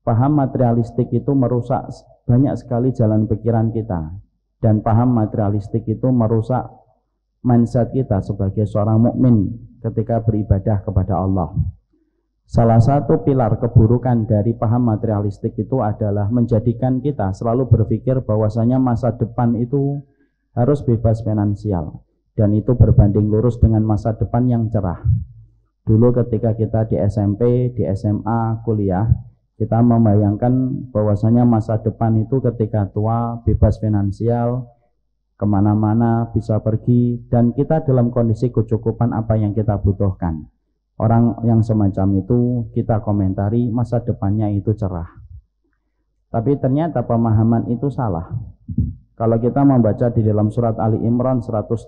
Paham materialistik itu merusak banyak sekali jalan pikiran kita, dan paham materialistik itu merusak mindset kita sebagai seorang mukmin ketika beribadah kepada Allah. Salah satu pilar keburukan dari paham materialistik itu adalah menjadikan kita selalu berpikir bahwasanya masa depan itu harus bebas finansial, dan itu berbanding lurus dengan masa depan yang cerah. Dulu ketika kita di SMP, di SMA, kuliah, kita membayangkan bahwasanya masa depan itu ketika tua, bebas finansial, kemana-mana bisa pergi, dan kita dalam kondisi kecukupan apa yang kita butuhkan. Orang yang semacam itu kita komentari masa depannya itu cerah. Tapi ternyata pemahaman itu salah. Kalau kita membaca di dalam surat Ali Imran 185,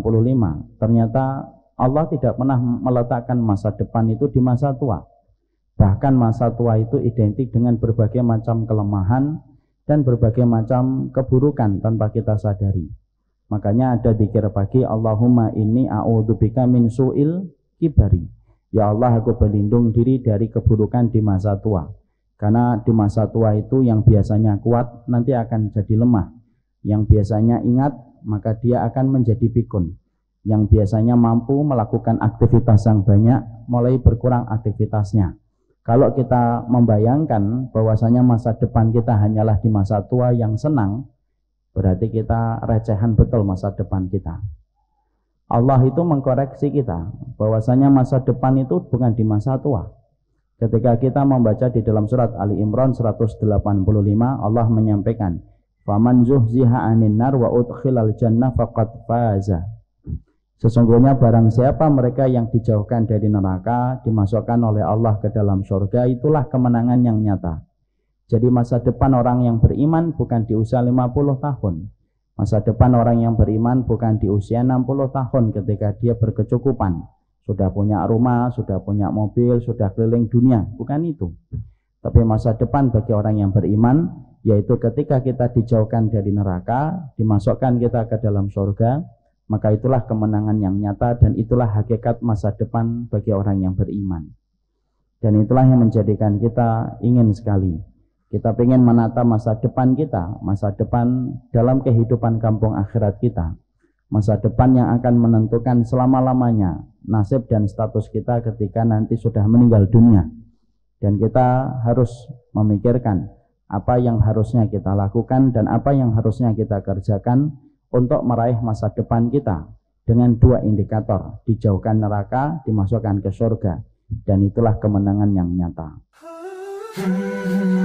ternyata Allah tidak pernah meletakkan masa depan itu di masa tua. Bahkan masa tua itu identik dengan berbagai macam kelemahan dan berbagai macam keburukan tanpa kita sadari. Makanya ada zikir pagi, Allahumma inni a'udzubika min su'il kibari. Ya Allah, aku berlindung diri dari keburukan di masa tua. Karena di masa tua itu yang biasanya kuat nanti akan jadi lemah. Yang biasanya ingat maka dia akan menjadi pikun. Yang biasanya mampu melakukan aktivitas yang banyak mulai berkurang aktivitasnya. Kalau kita membayangkan bahwasanya masa depan kita hanyalah di masa tua yang senang, berarti kita recehan betul masa depan kita. Allah itu mengkoreksi kita bahwasanya masa depan itu bukan di masa tua. Ketika kita membaca di dalam surat Ali Imran 185, Allah menyampaikan, "Faman zuhziha 'anil nar wa udkhilal jannah faqad faza." Sesungguhnya barang siapa mereka yang dijauhkan dari neraka, dimasukkan oleh Allah ke dalam surga, itulah kemenangan yang nyata. Jadi masa depan orang yang beriman bukan di usia 50 tahun. Masa depan orang yang beriman bukan di usia 60 tahun ketika dia berkecukupan. Sudah punya rumah, sudah punya mobil, sudah keliling dunia. Bukan itu. Tapi masa depan bagi orang yang beriman, yaitu ketika kita dijauhkan dari neraka, dimasukkan kita ke dalam surga, maka itulah kemenangan yang nyata dan itulah hakikat masa depan bagi orang yang beriman. Dan itulah yang menjadikan kita ingin sekali. Kita ingin menata masa depan kita, masa depan dalam kehidupan kampung akhirat kita. Masa depan yang akan menentukan selama-lamanya nasib dan status kita ketika nanti sudah meninggal dunia. Dan kita harus memikirkan apa yang harusnya kita lakukan dan apa yang harusnya kita kerjakan untuk meraih masa depan kita dengan dua indikator, dijauhkan neraka, dimasukkan ke surga, dan itulah kemenangan yang nyata.